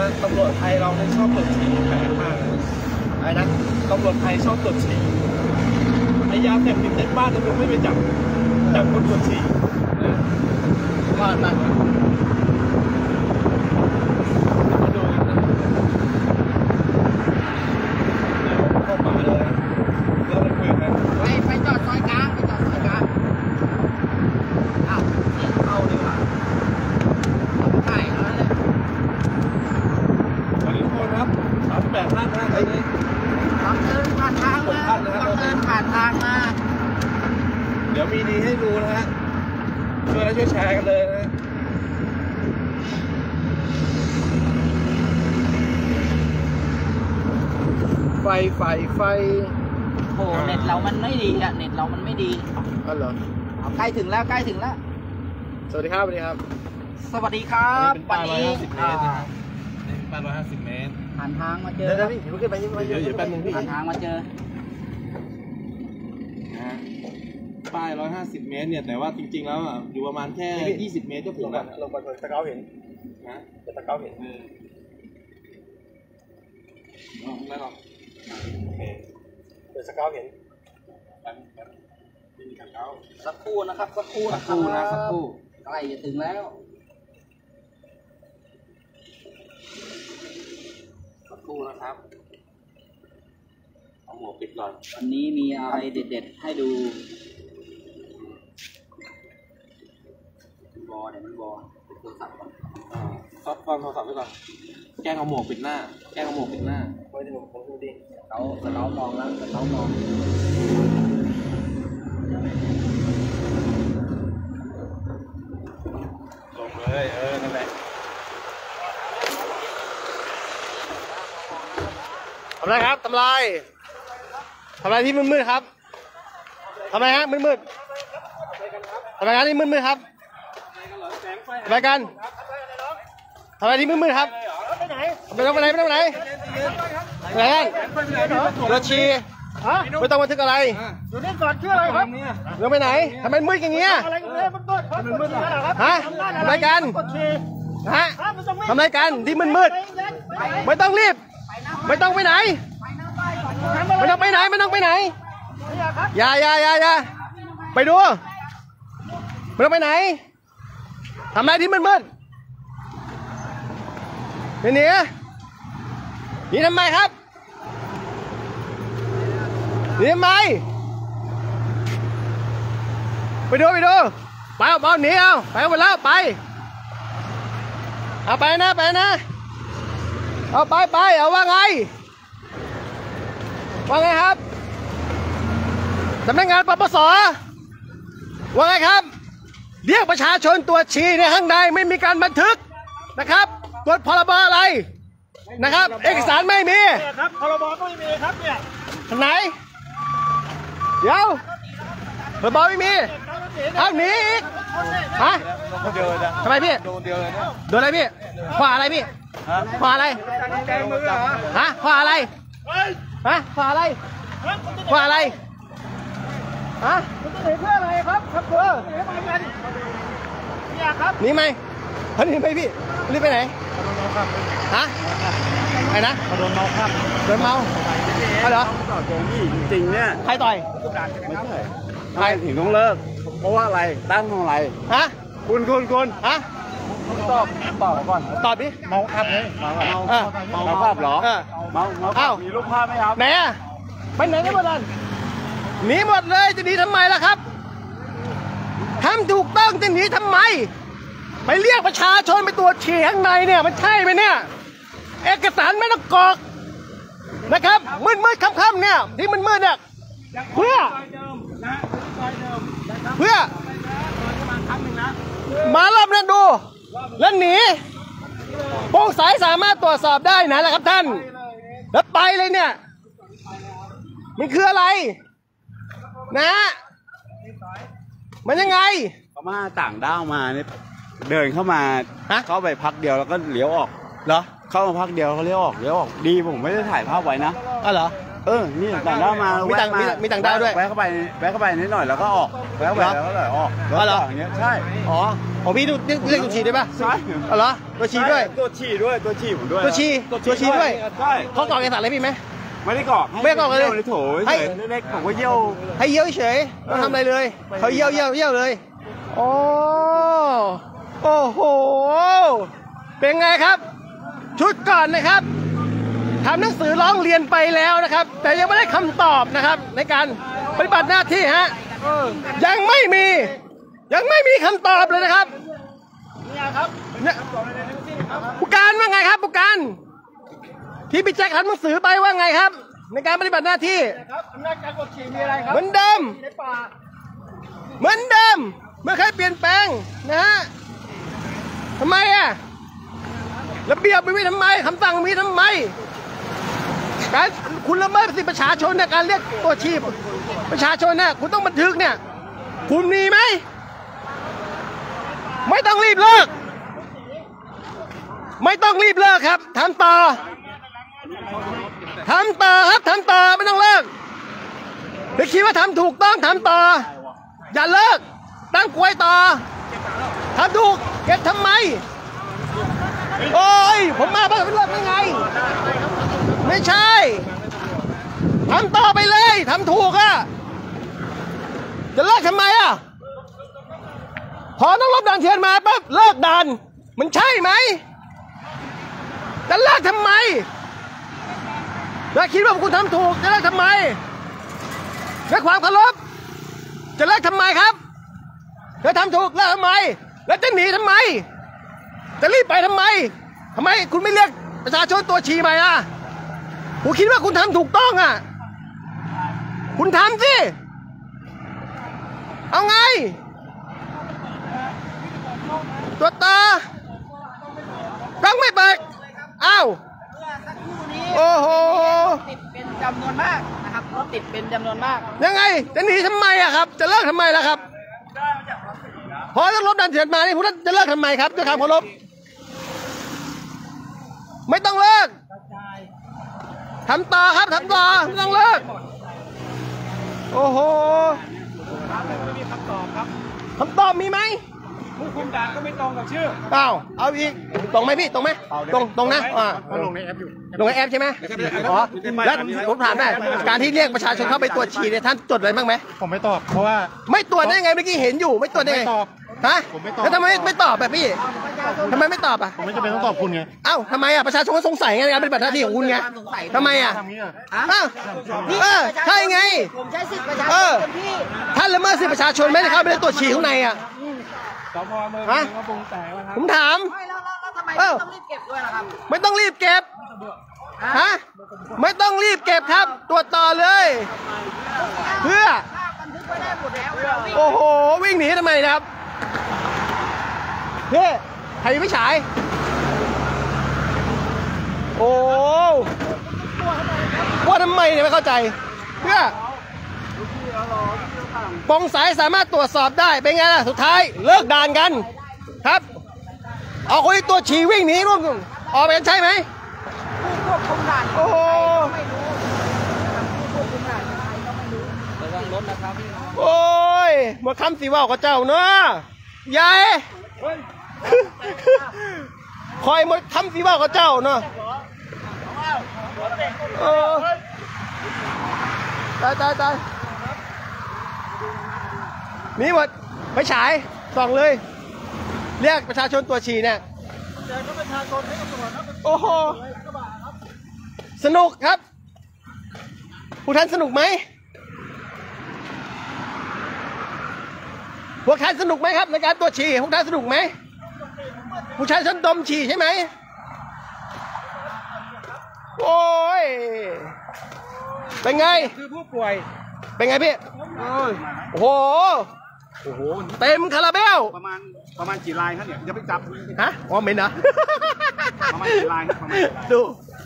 ตำรวจไทยเราชอบตรวจฉี่แปลกมากอะไรนะตำรวจไทยชอบตรวจฉี่ไอ้ยาเสพติดในบ้านเราไม่ไปจับคนตรวจฉี่ว่านั่นไปจอดซอยกลางอ้าวเข้าดีกว่าใช่แล้วเนี่ยสวัสดีทุกคนครับ38ท่านนะตอนนี้บังเอิญผ่านทางมาเดี๋ยวมีดีให้ดูนะฮะช่วยแชร์กันเลยนะไฟโอ้เน็ตเรามันไม่ดีอะเน็ตเรามันไม่ดีอ๋อเหรอใกล้ถึงแล้วสวัสดีครับวันนี้วันนี้150 เมตรนะครับ150 เมตรผ่านทางมาเจอเดี๋ยวพี่ขึ้นไปเดี๋ยวแป๊บนึงพี่ผ่านทางมาเจอป้าย150 เมตรเนี่ยแต่ว่าจริงๆแล้วอยู่ประมาณแค่20 เมตรก็ถึงแล้วลงไปตะเกาเห็นนะตะเกาเห็นไม่หรอกเดี๋ยวสเกาเห็นสักครู่นะครับสักครู่ใกล้จะถึงแล้วสักครู่นะครับเอาหมวกปิดก่อนวันนี้มีอะไรเด็ดๆให้ดูบอเนี่ยมันบอโทรศัพท์ก่อนฟังโทรศัพท์ไว้ก่อนแกล้งเอาหมวกปิดหน้าไว้ที่ผมดูดิเขามองแล้วเขามองลงเลยนั่นแหละทำไรครับทำไรที่มืดๆครับทำไรฮะมืดทำไรกันที่มืดๆครับทำไรกันทำไรที่มืดๆครับไปไหนกันรถชีไม่ต้องบันทึกอะไรอยู่นี่ก่อนชื่ออะไรครับเรื่องไปไหนทำไมมืดอย่างเงี้ยอะไรกันเนี่ยมันมืดครับฮะทำไรกันฮะทำไรกันที่มืดไม่ต้องรีบไม่ต้องไปไหนอย่าไปดูไม่ต้องไปไหนทำไรที่มืดนี่ทำไมครับนี่ทำไมไปดูไปเอาหนีเอาไปหมดแล้วไปเอาไปนะเอาไปเอาว่าไงครับสำนักงานปปสว่าไงครับเรียกประชาชนตรวจฉี่ในข้างในไม่มีการบันทึกนะครับตรวจพรบอะไรนะครับเอกสารไม่มีครับพรบก็ไม่มีครับเนี่ยไหนเดี๋ยวพรบไม่มีเอาหนีอีกฮะทำไมพี่โดนอะไรพี่ข้ออะไรพี่ข้ออะไรฮะข้ออะไรฮะข้ออะไรฮะคุณจะหนีเพื่ออะไรครับหนีไปกันเนี่ยครับหนีไหมหนีไปพี่รีบไปไหนฮะใครนะโดนเมาครับเหรอต่อโจมพี่จริงเนี่ยใครต่อยไม่ใช่ใครถึงต้องเลิกเพราะว่าอะไรตั้งของอะไรฮะคุณฮะตอบก่อนตอบดิเมาครับเลยเมาภาพเหรอเมามีรูปภาพไหมครับไหนอะไปไหนกันหมดเลยหนีหมดเลยจะหนีทำไมล่ะครับทำถูกต้องจะหนีทำไมไปเรียกประชาชนไปตรวจฉี่ข้างในเนี่ยมันใช่ไหมเนี่ยเอกสารไม่ต้องกรอกนะครับมืดค่ำๆเนี่ยที่มืดเนี่ยเพื่อมารอบนั้นดูแล้วหนีโปร่งใสสามารถตรวจสอบได้นะแหละครับท่านแล้วไปเลยเนี่ยมันคืออะไรนะมันยังไงเขามาต่างด้าวมาเนี่ยเดินเข้ามาเข้าไปพักเดียวแล้วก็เลี้ยวออกเหรอเข้ามาพักเดียวเขาเลี้ยวออกดีผมไม่ได้ถ่ายภาพไว้นะอ๋อเหรอนี่ต่างด้าวมามีต่างด้าวด้วยแวะเข้าไปนิดหน่อยแล้วก็ออกแวะเข้าไปแล้วก็ออกแล้วต่ออย่างเงี้ยใช่ของพี่เรียกตัวฉี่ได้ปะใช่เหรอตัวฉี่ด้วยตัวฉี่ด้วยตัวฉี่ผมด้วยตัวฉี่ด้วยใช่เขากรอกเอกสารอะไรพี่ไหมไม่ได้กรอกเลยโถให้เล็กๆผมก็เยี่ยวให้เยี่ยวเฉยไม่ทำอะไรเลยเขาเยี่ยวเลยโอ้โหเป็นไงครับชุดก่อนนะครับทำหนังสือร้องเรียนไปแล้วนะครับแต่ยังไม่ได้คำตอบนะครับในการปฏิบัติหน้าที่ฮะยังไม่มีคำตอบเลยนะครับนี่ครับผู้การว่าไงครับผู้การที่พี่แจ็คทำหนังสือไปว่าไงครับในการปฏิบัติหน้าที่อำนาจการกดขี่มีอะไรครับเหมือนเดิมไม่เคยเปลี่ยนแปลงนะฮะทำไมอ่ะระเบียบมีทำไมคำสั่งมีทำไมการคุณละเมิดสิทธิประชาชนในการเรียกตัวชีพประชาชนเนี่ยคุณต้องบันทึกเนี่ยคุณมีไหมไม่ต้องรีบเลิกครับทำต่อครับทำต่อไม่ต้องเลิกถ้าคิดว่าทำถูกต้องทำต่ออย่าเลิกตั้งกลวยต่อทำถูกเก็บทำไมโอ้ยผมมาเพื่อเลิกยังไงไม่ใช่ทำต่อไปเลยทำถูกอะจะเลิกทำไมอะพอต้องลบด่านเถื่อนมาปั๊บเลิกด่านมันใช่ไหมจะเลิกทำไมถ้าคิดว่าคุณทำถูกจะเลิกทำไมด้วยความเคารพจะเลิกทำไมครับถ้าทำถูกเลิกทำไมแล้วจะหนีทำไมจะรีบไปทำไมคุณไม่เรียกประชาชนตัวฉี่ไปอ่ะผมคิดว่าคุณทำถูกต้องอ่ะคุณทำสิเอาไงตัวต่อกล้องไม่เปิดอ้าวโอ้โหติดเป็นจำนวนมากนะครับรถติดเป็นจำนวนมากยังไงจะหนีทำไมอ่ะครับจะเลิกทำไมล่ะครับพอต้องลบด่านเถื่อนมานี่คุณจะเลิกทำไมครับด้วยความเคารพไม่ต้องเลิกทำต่อครับทำต่อไม่ต้องเลิกโอ้โหไม่มีคำตอบครับคำตอบมีไหมผู้คุมด่านก็ไม่ตรงกับชื่ออ้าวเอาอีกตรงไหมพี่ตรงไหมตรงนะลงในแอปอยู่ลงในแอปใช่ไหมอ๋อแล้วผมถามได้การที่เรียกประชาชนเข้าไปตรวจฉี่เนี่ยท่านจดอะไรบ้างไหมผมไม่ตอบเพราะว่าไม่ตรวจได้ไงเมื่อกี้เห็นอยู่ไม่ตรวจได้ไงฮะแล้วทำไมไม่ตอบแบบพี่ทำไมไม่ตอบอ่ะผมไม่จำเป็นต้องตอบคุณไงเอ้าทำไมอ่ะประชาชนก็สงสัยไงการปฏิบัติหน้าที่ของคุณไงทำไมอ่ะใช่ไงผมใช้สิทธิประชาชนพี่ท่านละเมิดสิทธิประชาชนไม่ได้เข้าไปในตรวจฉี่ข้างในอ่ะผมถามแล้วทำไมต้องรีบเก็บด้วยล่ะครับไม่ต้องรีบเก็บฮะไม่ต้องรีบเก็บครับตรวจต่อเลยเพื่อโอ้โหวิ่งหนีทำไมครับเฮ้ยใครไม่ฉายโอ้ว่าทำไมเนี่ยไม่เข้าใจเพื่อปองสายสามารถตรวจสอบได้เป็นไงล่ะสุดท้ายเลิกด่านกันครับเอาคนที่ตัวฉี่วิ่งหนีร่วมออกไปกันใช่ไหมควบคุมด่านโอ้ไม่รู้ควบคุมด่านใครก็ไม่รู้ระวังรถนะครับโอ้ยมาคำสีว่ากับเจ้าเนาะยายคอยมาคำสีว่ากับเจ้าเนาะตายนี่หมดไปฉายส่องเลยเรียกประชาชนตัวฉี่เนี่ยโอ้โหสนุกครับผู้ท่านสนุกไหมพวกท่านสนุกไหมครับในการตรวจฉี่พวกท่านสนุกไหมผู้ชายฉันดมฉี่ใช่ไหมโอ้ยเป็นไงคือผู้ป่วยเป็นไงพี่โอ้โหเต็มคาราเบลประมาณกี่ลายครับเนี่ยจะไปจับฮะอ๋อไม่นะประมาณกี่ลายครับดู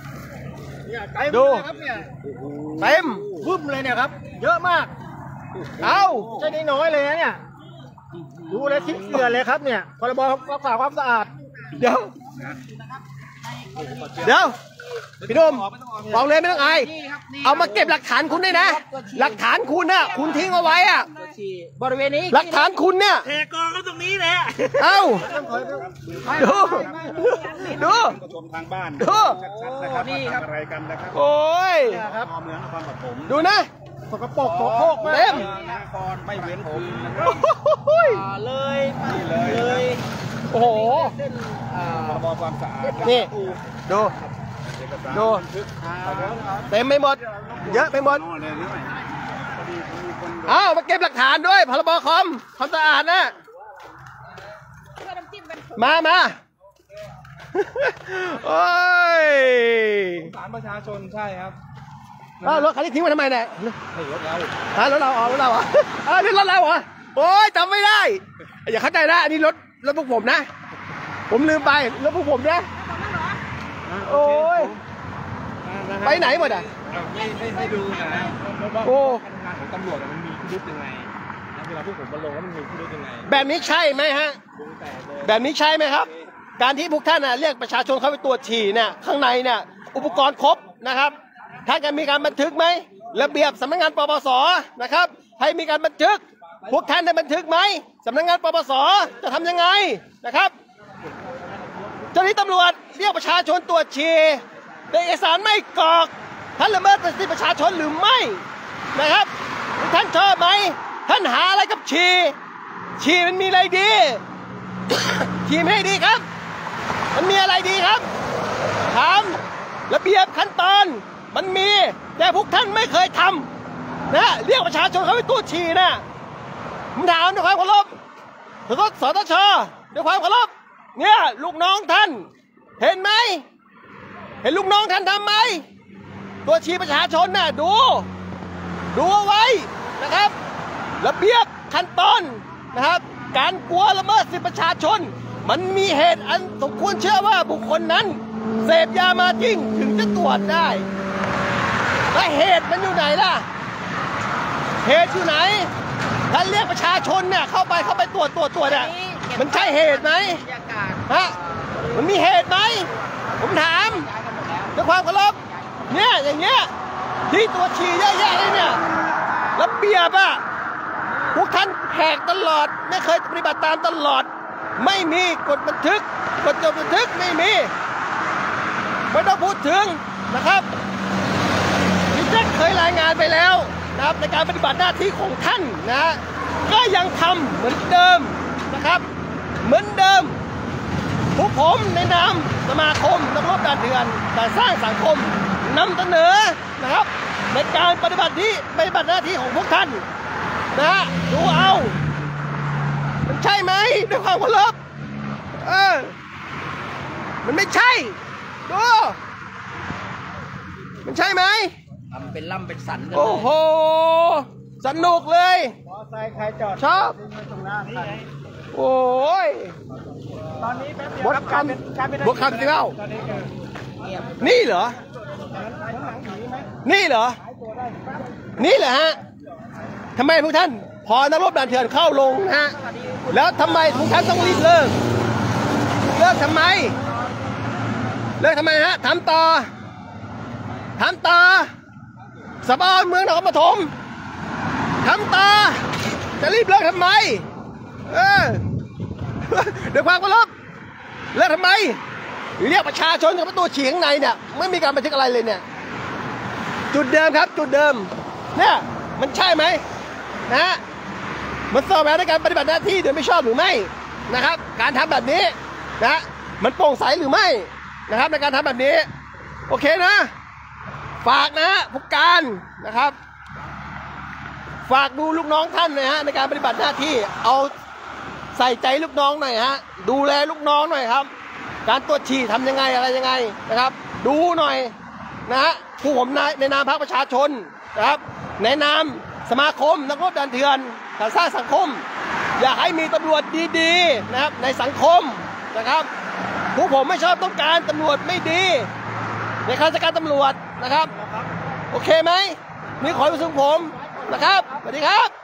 เต็มบึ้มเลยเนี่ยครับเยอะมากใช่น้อยเลยนะเนี่ยดูเลยทิ้งเกลือเลยครับเนี่ยพรบรักษาความสะอาดเดี๋ยวพี่หนุ่มบอกเลยไม่ต้องอายนี่ครับนี่เอามาเก็บหลักฐานคุณด้วยนะ หลักฐานคุณน่ะคุณทิ้งเอาไว้อะตัวฉี่บริเวณนี้หลักฐานคุณเนี่ยเทกองก็ตรงนี้แหละเอ้าดูดูชมทางบ้านดูชัดๆนะครับนี่ครับอะไรกันนะครับโอ้ยครับเมืองนครปฐมดูนะสกปรกโสโครกมากเต็มนครไม่เว้นคืนนะครับโอ้ยเลยเลยโอ้โหเส้นพรบความสะอาดนี่ดูดูเต็มไปหมด เยอะไปหมดนอนเลยนี่พอดีมีคนอ้าวมาเก็บหลักฐานด้วยพรบคอมความสะอาดนะมาโอ้ยสารประชาชนใช่ครับอ้าวรถคันนี้ทิ้งไว้ทำไมเนี่ยนี่รถเราฮะรถเรารถเราเหรอนี่รถเราเหรอโอ้ยจำไม่ได้อย่าเข้าใจนะอันนี้รถพวกผมนะ ผมลืมไปรถพวกผมนะโอ้ยไปไหนหมดอ่ะให้ดูนะโอ้การทำงานของตำรวจมันมีพิรุธยังไงเวลาพวกผมมาลงแล้วมันมีพิรุธยังไงแบบนี้ใช่ไหมฮะวงแตกเลยแบบนี้ใช่ไหมครับ การที่พวกท่านน่ะเรียกประชาชนเข้าไปตรวจฉี่เนี่ยข้างในเนี่ยอุปกรณ์ครบนะครับท่านจะมีการบันทึกไหมระเบียบสำนักงานปปสนะครับให้มีการบันทึกพวกท่านได้บันทึกไหมสำนักงานปปสจะทำยังไงนะครับเจ้าหน้าที่ตำรวจเรียกประชาชนตรวจฉี่แต่เอกสารไม่กรอกท่านละเมิดสิทธิประชาชนหรือไม่นะครับท่านชอบไหมท่านหาอะไรกับฉี่มันมีอะไรดี ฉี่ไม่ดีครับมันมีอะไรดีครับถามระเบียบขั้นตอนมันมีแต่พวกท่านไม่เคยทำนะเรียกประชาชนเขาไปตรวจฉี่นะผมถามด้วยความเคารพสตชด้วยความเคารพเนี่ยลูกน้องท่านเห็นไหมเห็นลูกน้องท่านทำไหมตัวจฉี่ประชาชนน่ะดูเอาไว้นะครับระเบียบขั้นตอนนะครับการกลัวละเมิดสิทธิประชาชนมันมีเหตุอันสมควรเชื่อว่าบุคคลนั้นเสพยามาจริงถึงจะตรวจได้และเหตุมันอยู่ไหนล่ะเหตุอยู่ไหนท่านเรียกประชาชนเนี่ยเข้าไปตรวจเนี่ยมันใช่เหตุไหมฮะมันมีเหตุไหมผมถามด้วยความเคารพเนี่ยอย่างเงี้ยที่ตรวจฉี่เยอะแยะเลยเนี่ยระเบียบอะพวกท่านแหกตลอดไม่เคยปฏิบัติตามตลอดไม่มีกฎบันทึกไม่มีไม่ต้องพูดถึงนะครับพี่แจ็คเคยรายงานไปแล้วนะครับในการปฏิบัติหน้าที่ของท่านนะก็ยังทำเหมือนเดิมนะครับเหมือนเดิมพวกผมในนามสมาคมนักรบด่านเถื่อนการสร้างสังคมนำเสนอนะครับในการปฏิบัติหน้าที่ของพวกท่านนะดูเอามันใช่ไหมด้วยความเคารพมันไม่ใช่ดูมันใช่ไหมทำเป็นล่ำเป็นสันกันโอ้โหสนุกเลยมอไซค์ใครจอดชอบตรงหน้าคันโอ้ยตอนนี้แป๊บเดียวบดครับคำบดคำจริงเปล่าตอนนี้คือนี่เหรอ นี่เหรอ นี่เหรอฮะทำไมพวกท่านพอนักรบด่านเถื่อนเข้าลงนะฮะแล้วทำไมพวกท่านต้องรีบเลิกทำไมฮะทำต่อสบายเมืองนครปฐมทำต่อจะรีบเลิกทำไมเดี๋ยวความเคารพเลิกทำไมเรียกประชาชนกับประตูฉี่ข้างในเนี่ยไม่มีการบันทึกอะไรเลยเนี่ยจุดเดิมครับจุดเดิมเนี่ยมันใช่ไหมนะฮะมันสอบแบบในการปฏิบัติหน้าที่โดยไม่ชอบหรือไม่นะครับการทำแบบนี้นะมันโปร่งใสหรือไม่นะครับในการทำแบบนี้โอเคนะฝากนะผู้การนะครับฝากดูลูกน้องท่านนะฮะในการปฏิบัติหน้าที่เอาใส่ใจลูกน้องหน่อยฮะดูแลลูกน้องหน่อยครับการตรวจฉี่ทำยังไงอะไรยังไงนะครับดูหน่อยนะฮะผู้ผมในนามพรรคประชาชนนะครับในนามสมาคมนักรบด่านเถื่อนการสร้างสังคมอยากให้มีตำรวจดีๆนะครับในสังคมนะครับผู้ผมไม่ชอบต้องการตำรวจไม่ดีในข้าราชการตำรวจนะครับโอเคไหมนี่ขอให้ผู้ชมผมนะครับสวัสดีครับ